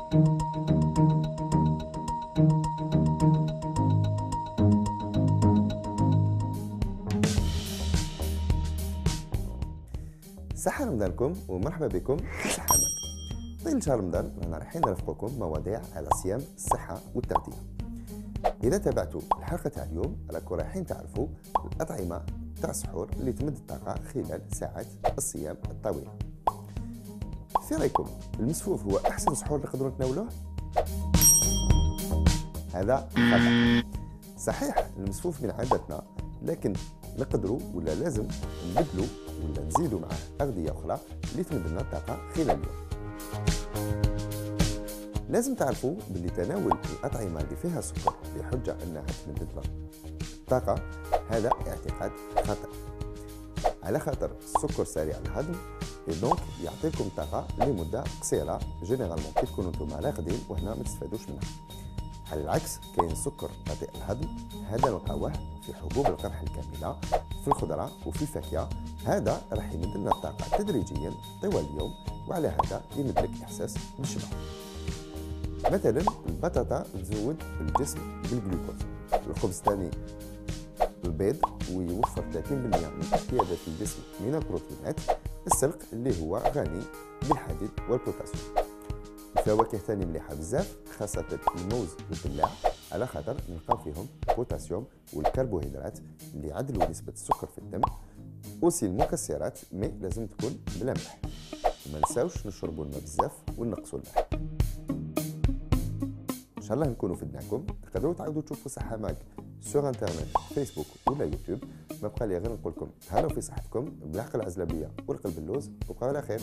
صحة رمضانكم ومرحبا بكم في صحة ماك. طيل شهر رمضان رانا رايحين نرافقكم مواضيع على صيام الصحة والتغذية. إذا تابعتوا الحلقة تاع اليوم راكم رايحين تعرفوا الأطعمة تاع السحور اللي تمد الطاقة خلال ساعات الصيام الطويلة. في رايكم المسفوف هو أحسن سحور نقدروا نتناولوه؟ هذا خطأ. صحيح المسفوف من عادتنا، لكن نقدروا ولا لازم نبدلوا ولا نزيدوا معه أغذية أخرى اللي تمد لنا الطاقة خلال اليوم. لازم تعرفوا باللي تناول الأطعمة اللي فيها سكر بحجة أنها تمد لنا الطاقة هذا اعتقاد خاطئ، على خاطر السكر سريع الهضم دونك يعطيكم طاقة لمدة قصيرة. جينيرالمون كي تكونوا نتوما راقدين وهنا ما تستفادوش منها. على العكس كاين سكر بطيء الهضم، هذا نلقاوه في حبوب القمح الكاملة، في الخضرة وفي الفاكهة. هذا راح يمد لنا الطاقة تدريجيا طوال اليوم، وعلى هذا يمد لك إحساس بالشبع. مثلا البطاطا تزود الجسم بالجلوكوز، الخبز الثاني البيض ويوفر 30% من احتياجات الجسم من البروتينات، السلق اللي هو غني بالحديد والبوتاسيوم. الفواكه ثاني مليحه بزاف، خاصه الموز والبلاع، على خاطر نلقاو فيهم البوتاسيوم والكربوهيدرات اللي يعدلوا نسبه السكر في الدم. اوسي المكسرات مي لازم تكون بلا ملح، وما نساوش نشربوا الماء بزاف ونقصوا الملح. ان شاء الله نكونوا فدناكم. تقدروا تعاودوا تشوفوا صحه ماك سور انترنت، فيسبوك ولا يوتيوب. ما بقى لي غير نقول لكم تهلاو في صحتكم بالعقل العزلبيه والقلب اللوز، وبقاو على خير.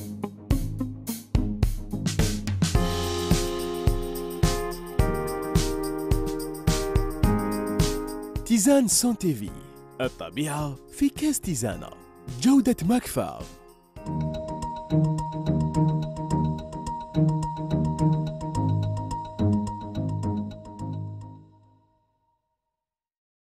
تيزان سانتيفي، الطبيعة في كاس تيزانة، جودة ماكفار.